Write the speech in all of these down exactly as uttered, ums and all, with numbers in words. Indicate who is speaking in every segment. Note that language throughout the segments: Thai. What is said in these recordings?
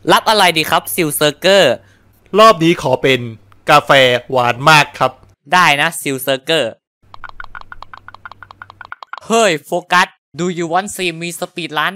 Speaker 1: รับอะไรดีครับซิลเซอร์เกอร์
Speaker 2: รอบนี้ขอเป็นกาแฟหวานมากครับ
Speaker 1: ได้นะซิลเซอร์เกอร์เฮ้ยโฟกัส Do you want see me speed run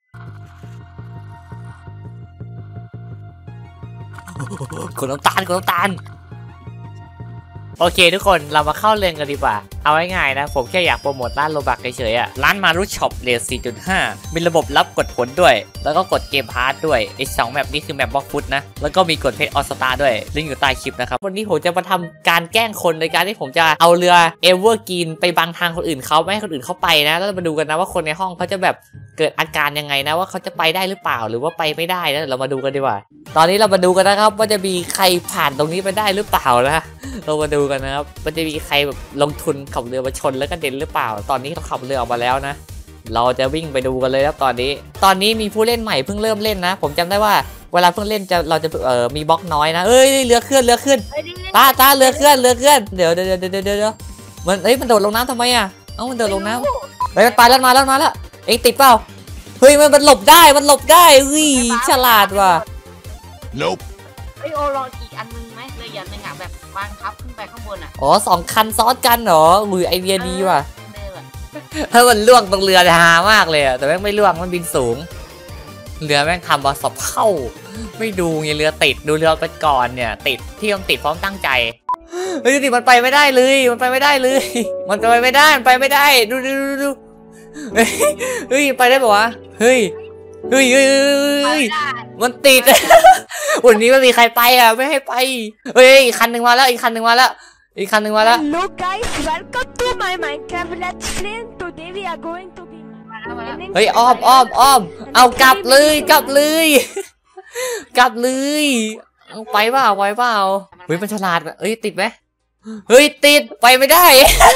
Speaker 1: กดน้ำตาลกดน้ำตาลโอเคทุกคนเรามาเข้าเรื่องกันดีกว่าเอาง่ายๆนะผมแค่อยากโปรโมทร้านโลบักเฉยๆอ่ะร้านมารุช็อปเรท สี่จุดห้า มีระบบรับกดผลด้วยแล้วก็กดเกมพาร์ทด้วยไอ้สองแมปนี้คือแมปบล็อกฟุตนะแล้วก็มีกดเพจออสตาด้วยลิงก์อยู่ใต้คลิปนะครับวันนี้ผมจะมาทำการแกล้งคนในการที่ผมจะเอาเรือเอเวอร์กรีนไปบังทางคนอื่นเขาไม่ให้คนอื่นเข้าไปนะแล้วมาดูกันนะว่าคนในห้องเขาจะแบบเกิดอาการยังไงนะว่าเขาจะไปได้หรือเปล่าหรือว่าไปไม่ได้นะเรามาดูกันดีกว่าตอนนี้เรามาดูกันนะครับว่าจะมีใครผ่านตรงนี้ไปได้หรือเปล่านะเรามาดูกันนะครับมันจะมีใครแบบลงทุนขับเรือมาชนแล้วก็เด่นหรือเปล่าตอนนี้เขาขับเรือออกมาแล้วนะเราจะวิ่งไปดูกันเลยครับตอนนี้ตอนนี้มีผู้เล่นใหม่เพิ่งเริ่มเล่นนะผมจำได้ว่าเวลาเพิ่งเล่นจะเราจะเอ่อมีบล็อกน้อยนะเอ้ยเรือเคลื่อนเรือเคลื่อนตาตาเรือเคลื่อนเรือเคลื่อนเดี๋ยวเดี๋ยวเดี๋ยวเดี๋ยวเดี๋ยวมันเอ้ยมันโดดลงน้ำทำไมอ่ะเอ้ามันโดดลงน้ำเฮ้ยมันไปแล้วมาแล้วมาแล้วเอ็งติดเปล่าเฮ้ยมันมันหลบได้มันหลบได้เฮ้ยฉลาดว่ะ
Speaker 3: Nope ไอโอลองอีกอันนึงไหมเลยอย่างนึงอ่ะแบบวางทับขึ้นไปข้างบนอ่ะ
Speaker 1: อ๋อสองคันซ้อนกันเหรอมือไอเดียดีว่ะถ้ามันล่วงตรงเรือฮามากเลยอะแต่แม่งไม่ล่วงมันบินสูงเรือแม่งทำบอสอบเข้าไม่ดูไงเรือติดดูเรือไปก่อนเนี่ยติดที่ต้องติดพร้อมตั้งใจเฮ้ยติดมันไปไม่ได้เลยมันไปไม่ได้เลยมันไปไม่ได้มันไปไม่ได้ดูดูดูดูเฮ้ยไปได้ปะวะเฮ้ยเฮ้ยเฮ้ยมันติดวันนี้ไม่มีใครไปอ่ะไม่ให้ไปเฮ้ยอีกคันหนึ่งมาแล้วอีกคันหนึ่งมาแล้วอีกคันหนึ่งมาแล้ว
Speaker 4: Hello guys welcome to my Minecraft let's play today we are going to be
Speaker 1: เฮ้ยอ้อมอ้อมอ้อมเอากลับเลยกลับเลยกลับเลยไปเปล่าไปเปล่าเฮ้ยมันฉลาดเฮ้ยติดไหมเฮ้ยติดไปไม่ได้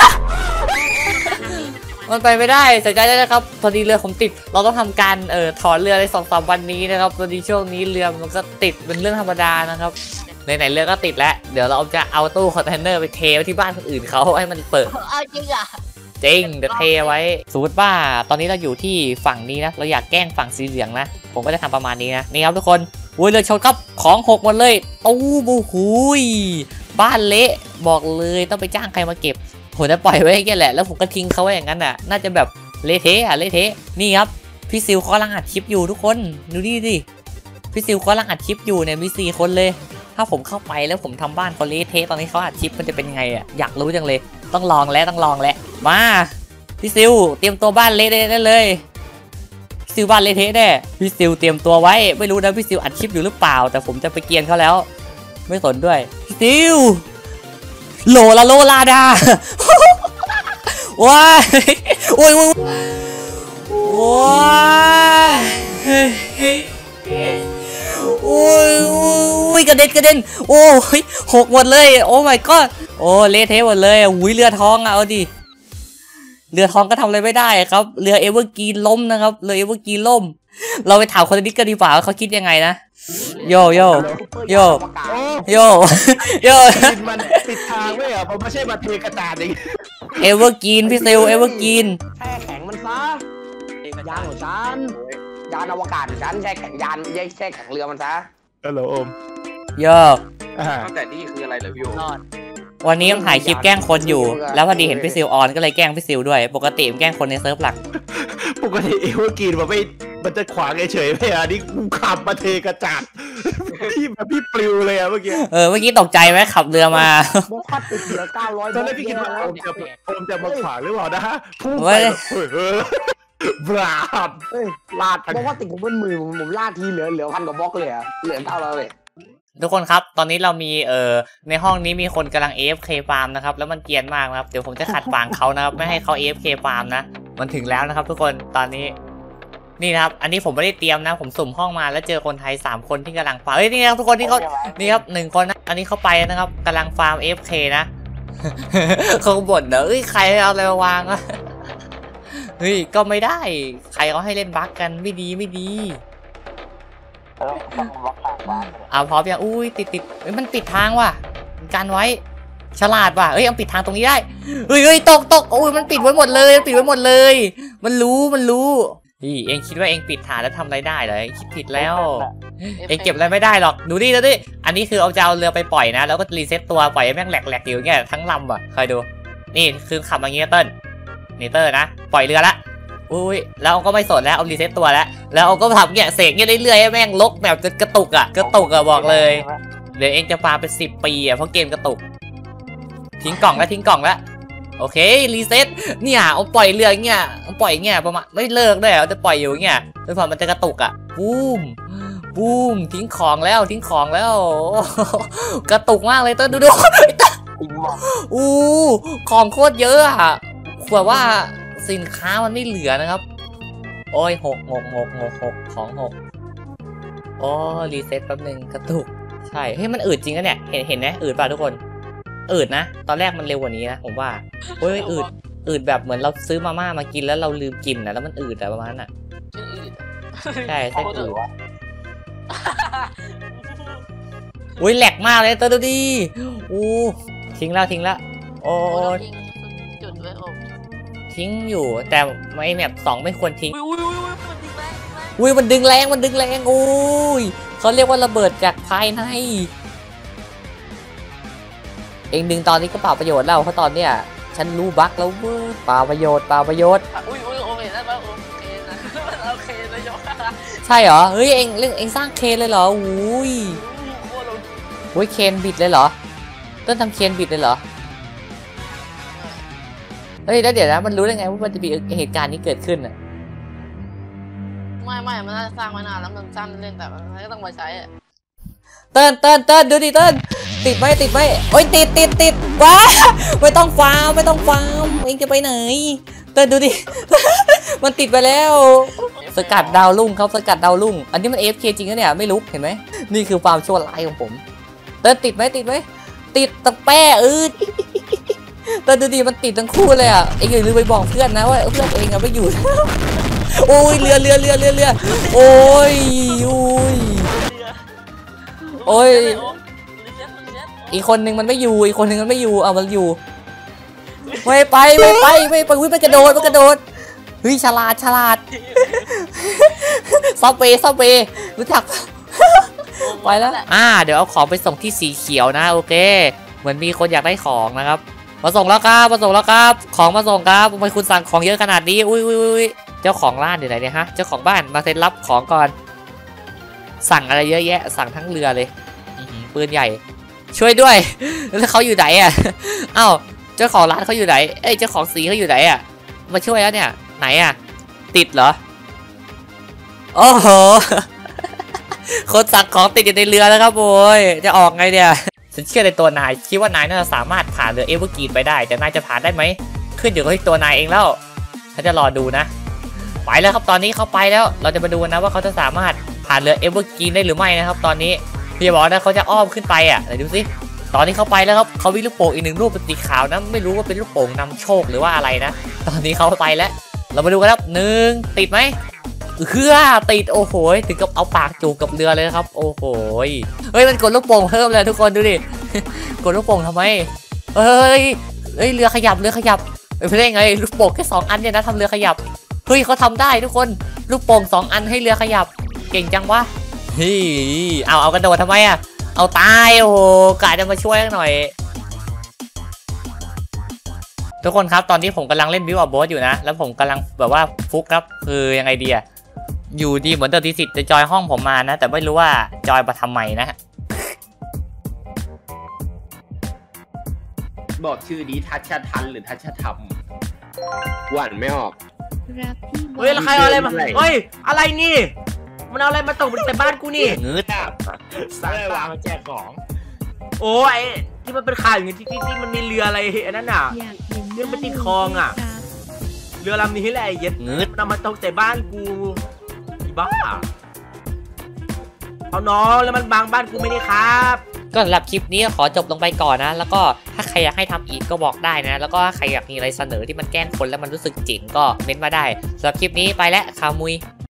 Speaker 1: มันไปไม่ได้เสียใจด้วยนะครับพอดีเรือผมติดเราต้องทำการเอ่อถอนเรือในสองสามวันนี้นะครับพอดีช่วงนี้เรือมันก็ติดเป็นเรื่องธรรมดานะครับไหนๆเรือก็ติดแล้วเดี๋ยวเราจะเอาตู้คอนเทนเนอร์ไปเทไว้ที่บ้านคนอื่นเขาให้มันเปิด
Speaker 3: เอาจริงอ่ะ
Speaker 1: จริงเดี๋ยวเทไว้สมมติว่าตอนนี้เราอยู่ที่ฝั่งนี้นะเราอยากแกล้งฝั่งสีเหลืองนะผมก็จะทำประมาณนี้นะนี่ครับทุกคนอุ้ยเรือชนครับของหกหมดเลยตู้บูหุยบ้านเละบอกเลยต้องไปจ้างใครมาเก็บผมจะปล่อยไว้แค่แหละแล้วผมก็ทิ้งเขาไว้อย่างนั้นอ่ะน่าจะแบบเละเทะอะเละเทะนี่ครับพี่ซิลเขากำลังอัดคลิปอยู่ทุกคนดูดิดิพี่ซิลเขากำลังอัดคลิปอยู่เนี่ยมีสี่คนเลยถ้าผมเข้าไปแล้วผมทำบ้านเขาเละเทะตอนนี้เขาอัดคลิปมันจะเป็นไงอ่ะอยากรู้จังเลยต้องลองแล้วต้องลองแล้วมาพี่ซิลเตรียมตัวบ้านเละได้เลยพี่ซิลบ้านเละเทะแน่พี่ซิลเตรียมตัวไว้ไม่รู้นะพี่ซิลอัดคลิปอยู่หรือเปล่าแต่ผมจะไปเกียนเขาแล้วไม่สนด้วยพี่ซิลโลลาโลลาดาว้ายโอ้ยโอ้ยว้ายโอ้ยโอ้ยกระเด็นกระเด็นโอ้ยหกหมดเลยโอ้ my god โอ้เละเทะหมดเลยอุ้ยเรือท้องเอาดิเรือท้องก็ทำอะไรไม่ได้ครับเรือเอเวอร์กรีนล้มนะครับเรือเอเวอร์กรีนล่มเราไปถามคนนี้กันดีกว่าเขาคิดยังไงนะโยโยโยโยโย
Speaker 2: มันติดทางไม่เหรอผมไม่ใช่มาเทกระจาดเอง
Speaker 1: เอเวอร์กรีนพี่เซลเอเวอร์กรีน
Speaker 5: แช่แข็งมันซะยานของฉันยานอวกาศของฉันแช่แข็งยานแช่แช่แข็งเรือมันซะ
Speaker 2: ฮัลโหลโอม
Speaker 1: โย
Speaker 6: แต่นี่คืออะไรเหรอพี่โอม
Speaker 1: วันนี้ผมถ่ายคลิปแกล้งคนอยู่แล้วพอดีเห็นพี่ซิลออนก็เลยแกล้งพี่ซิลด้วยปกติผมแกล้งคนในเซิร์ฟหลัก
Speaker 2: ปกติเอเวอร์กรีนมันไม่มันจะขวางเฉยๆไม่อ่ะนี่กูขับมาเทกระจาดพี่แบบพี่ปลิวเลยอะเมื่อกี้
Speaker 1: เออเมื่อกี้ตกใจไหมขับเรือมา
Speaker 5: บล็อกพัดติดเหลือเก้าร้อย
Speaker 2: ตอนแรกพี่คิดว่าโอมจะโอมจะมาขวางหรือเปล่านะฮะพุ่งไปบลาดลาด
Speaker 5: บล็อกว่าติดผมบนมือผมผมลาดทีเหลือเหลือพันกว่าบล็อกเลยอะเหลือเท่าเราเลย
Speaker 1: ทุกคนครับตอนนี้เรามีเอ่อในห้องนี้มีคนกำลัง เอ เอฟ เค ฟาร์มนะครับแล้วมันเกรียนมากนะครับเดี๋ยวผมจะขัดขวางเขานะครับไม่ให้เขา เอ เอฟ เค ฟาร์มนะมันถึงแล้วนะครับทุกคนตอนนี้นี่นะครับอันนี้ผมไม่ได้เตรียมนะผมสุ่มห้องมาแล้วเจอคนไทยสามคนที่กำลังฟาร์มเฮ้ยนี่ครับทุกคนที่เขานี่ครับหนึ่งคนนะอันนี้เขาไปนะครับกำลังฟาร์ม เอ เอฟ เค นะเขาบ่นเนอะเฮ้ยใครเอาอะไรมาวางอะเฮ้ยก็ไม่ได้ใครเขาให้เล่นบั๊กกันไม่ดีไม่ดีเอาพร้อมยังอุ้ยติดติดเฮ้ยมันปิดทางว่ะกันไว้ฉลาดว่ะเอ้ยเอาปิดทางตรงนี้ได้เฮ้ยเฮ้ยตกตกโอ้ยมันปิดไว้หมดเลยปิดไว้หมดเลยมันรู้มันรู้พี่เองคิดว่าเองปิดฐานแล้วทำอะไรได้เหรอคิดผิดแล้วเองเก็บอะไรไม่ได้หรอกดูดิดูดิอันนี้คือเอาจะเอาเรือไปปล่อยนะแล้วก็รีเซ็ตตัวปล่อยให้แม่งแหลกๆอยู่เงี้ยทั้งลำอ่ะคอยดูนี่คือขับอย่างเงี้ยเติ้ลนี่เติ้ลนะปล่อยเรือละอุ้ยแล้วก็ไม่สนแล้วเอารีเซ็ตตัวแล้วแล้วเอาก็ทำเงี้ยเสกเงี้ยเรื่อยๆให้แม่งลกแบบจะกระตุกอ่ะกระตุกอ่ะบอกเลยเดี๋ยวเองจะปาเป็นสิบปีอ่ะเพราะเกมกระตุกทิ้งกล่องแล้วทิ้งกล่องแล้วโอเครีเซ็ตเนี่ยเอาปล่อยเรือเงี้ยเอาปล่อยเงี้ยประมาณไม่เลิกด้วยเอาจะปล่อยอยู่เงี้ยจนพอมันจะกระตุกอ่ะบูมบูมทิ้งของแล้วทิ้งของแล้วกระตุกมากเลยต้นดูดูอู้ของโคตรเยอะอ่ะแบบว่าสินค้ามันไม่เหลือนะครับโอ้ยหกหกหกหกหกของหกโอ้รีเซ็ตแป๊บนึงกระตุกใช่เฮ้ยมันอืดจริงนะเนี่ยเห็นเห็นไหมอืดป่ะทุกคนอืดนะตอนแรกมันเร็วกว่านี้นะผมว่าเฮ้ยอืดอืดแบบเหมือนเราซื้อมาม่ามากินแล้วเราลืมกินนะแล้วมันอืดแต่ประมาณน่ะใช่ใช่อืดอุ้ยแหลกมากเลยตัวดูดิอู้ทิ้งแล้วทิ้งแล้วโอ้
Speaker 3: จุดไว้โอ้
Speaker 1: ทิ้งอยู่แต่ไม่แบบสองไม่ควรทิ้งอุ้ยมันดึงแรงมันดึงแรงอุ้ยเขาเรียกว่าระเบิดจากภายในเองดึงตอนนี้ก็เปล่าประโยชน์แล้วเพราะตอนเนี้ยฉันรู้บั๊กแล้วเว้ยเปล่าประโยชน์เปล่าประโยชน์
Speaker 3: อุ้ยอุ้ยโอเคได้ป่ะโอเคนะโอเคนะยก
Speaker 1: ใช่เหรอเฮ้ยเองเรื่องเองสร้างเคนเลยเหรออุ้ยอุ้ยเคนบิดเลยเหรอต้นทำเคนบิดเลยเหรอเฮ้ยแล้วเดี๋ยวนะมันรู้ได้ไงว่ามันจะมีเหตุการณ์นี้เกิดขึ้นอ่ะ
Speaker 3: ไม่ไม่มันน่าจะสร้างมานานแล้วมันสร้างเล่นแต่มันก็ต้องมาใช้อ่ะ
Speaker 1: เติ้ลเติ้ลเติ้ลดูดิเติ้ลติดไหมติดไหมโอ้ยติดติดติดว้าไม่ต้องฟาร์มไม่ต้องฟาร์มเองจะไปไหนเติ้ลดูดิมันติดไปแล้วสกัดดาวรุ่งครับสกัดดาวรุ่งอันนี้มัน เอ เอฟ เค จริงนะเนี่ยไม่ลุกเห็นไหมนี่คือความชั่วร้ายของผมเติ้ลติดไหมติดไหมติดตะแป้เออเติ้ลดูดิมันติดทั้งคู่เลยอ่ะเองอย่าลืมไปบอกเพื่อนนะว่าเพื่อนเองอะไม่อยู่โอ้ยเรือเรือเรือเรือเรือโอ้ยโอ้ยโอ้ยอีกคนหนึ่งมันไม่อยู่อีกคนหนึ่งมันไม่อยู่เอามันอยู่ไม่ไปไม่ไปไม่ไปวิ่งไปกระโดดมันกระโดดเฮ้ยฉลาดฉลาดซับเวซับเวรู้จักไปแล้วอ่าเดี๋ยวเอาของไปส่งที่สีเขียวนะโอเคเหมือนมีคนอยากได้ของนะครับมาส่งแล้วครับมาส่งแล้วครับของมาส่งครับทำไมคุณสั่งของเยอะขนาดนี้อุ้ยอุ้ยอุ้ยเจ้าของร้านอยู่ไหนเนี่ยฮะเจ้าของบ้านมาเซ็นรับของก่อนสั่งอะไรเยอะแยะสั่งทั้งเรือเลยปืนใหญ่ช่วยด้วยแล้วเขาอยู่ไหนอ่ะอ้าวเจ้าของร้านเขาอยู่ไหนเอ้ยเจ้าของสีเขาอยู่ไหนอ่ะมาช่วยแล้วเนี่ยไหนอ่ะติดเหรอโอ้โหคนสั่งของติดอยู่ในเรือแล้วครับโว้ยจะออกไงเนี่ยฉันเชื่อในตัวนายคิดว่านายน่าจะสามารถผ่านเรือเอเวอร์กรีนไปได้แต่นายจะผ่านได้ไหมขึ้นอยู่กับที่ตัวนายเองแล้วฉันจะรอดูนะไปแล้วครับตอนนี้เขาไปแล้วเราจะมาดูนะว่าเขาจะสามารถผ่านเรือเอเวอร์กรีนได้หรือไม่นะครับตอนนี้พี่บอกนะเขาจะอ้อมขึ้นไปอ่ะไหนดูสิตอนนี้เขาไปแล้วครับเขาวิ่งลูกโป่งอีกหนึ่งลูกเป็นสีขาวนะไม่รู้ว่าเป็นลูกโป่งนำโชคหรือว่าอะไรนะตอนนี้เขาไปแล้วเรามาดูกันครับหนึ่งติดไหมเฮือติดโอ้โหถึงกับเอาปากจูบกับเรือเลยครับโอ้โหเฮ้ยมันกดลูกโป่งเพิ่มเลยทุกคนดูดิกดลูกโป่งทำไมเฮ้ยเฮ้ยเรือขยับเรือขยับไม่ได้ไงลูกโป่งแค่สองอันเนี่ยนะทำเรือขยับเฮ้ยเขาทำได้ทุกคนลูกโป่งสองอันให้เรือขยับเก่งจังวะเฮ้ยเอาเอากระโดดทำไมอ่ะเอาตายโอ้โหกะจะมาช่วยหน่อยทุกคนครับตอนนี้ผมกำลังเล่นบิวอัพโบสอยู่นะแล้วผมกำลังแบบว่าฟุกครับคือยังไงดีอะอยู่ดีเหมือนเดิมที่สิทธิ์จะจอยห้องผมมานะแต่ไม่รู้ว่าจอยมาทำไมนะ
Speaker 2: บอกชื่อดีทัชทันหรือทัชธรรมหวานไม่ออก
Speaker 7: เฮ้ยแล้วใครเอาอะไรมาเฮ้ยอะไรนี่มันเอาอะไรมาตกแต่บ้านกูนี่
Speaker 2: เงืดอ่ะสั่งวางแจกของ
Speaker 7: โอ้ยที่มันเป็นข่าวอย่างนี้ที่ที่มันมีเรืออะไรอันนั้นอ่ะเรื่องมันติดคลองอ่ะเรือลำนี้แหละเย็ดเงืดมันเอามาตกแต่บ้านกูบ้าเอาน้องแล้วมันบังบ้านกูไม่ได้ครับ
Speaker 1: ก็สำหรับคลิปนี้ขอจบลงไปก่อนนะแล้วก็ถ้าใครอยากให้ทำอีกก็บอกได้นะแล้วก็ถ้าใครอยากมีอะไรเสนอที่มันแกล้งคนแล้วมันรู้สึกเจ๋งก็เม้นมาได้สำหรับคลิปนี้ไปแล้วคามุ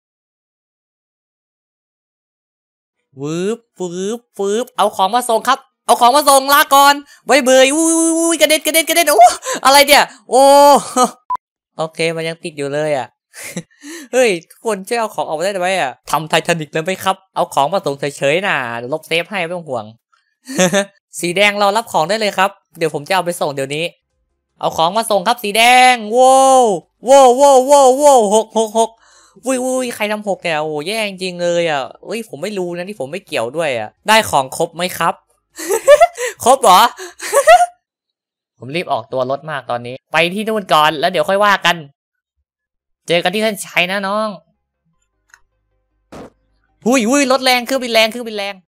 Speaker 1: ยวืบวืบวืบเอาของมาส่งครับเอาของมาส่งลาก่อนไว้เบยอุ้ยกระเด็นกระเด็นกระเด็นโอ้อะไรเนี่ยโอ้โอเคมันยังติดอยู่เลยอ่ะเฮ้ยทุกคนช่วยเอาของออกมาได้ไหมอ่ะทำไททานิกเลยไหมครับเอาของมาส่งเฉยๆน่ะเดี๋ยวลบเซฟให้ไม่ต้องห่วง สีแดงเรารับของได้เลยครับเดี๋ยวผมจะเอาไปส่งเดี๋ยวนี้เอาของมาส่งครับสีแดงโว้วโว้วโว้วโว้วโว้วหกหกหกวุ้ยวุ้ยใครทำหกเนี่ยโอ้แย่จริงเลยอ่ะเอ้ยผมไม่รู้นะที่ผมไม่เกี่ยวด้วยอ่ะได้ของครบไหมครับ ครบเหรอ ผมรีบออกตัวรถมากตอนนี้ไปที่นู่นก่อนแล้วเดี๋ยวค่อยว่ากันเจอกันที่เส้นชัยนะน้องหุยหุยรถแรงเครื่องบินแรงเครื่องบินแรง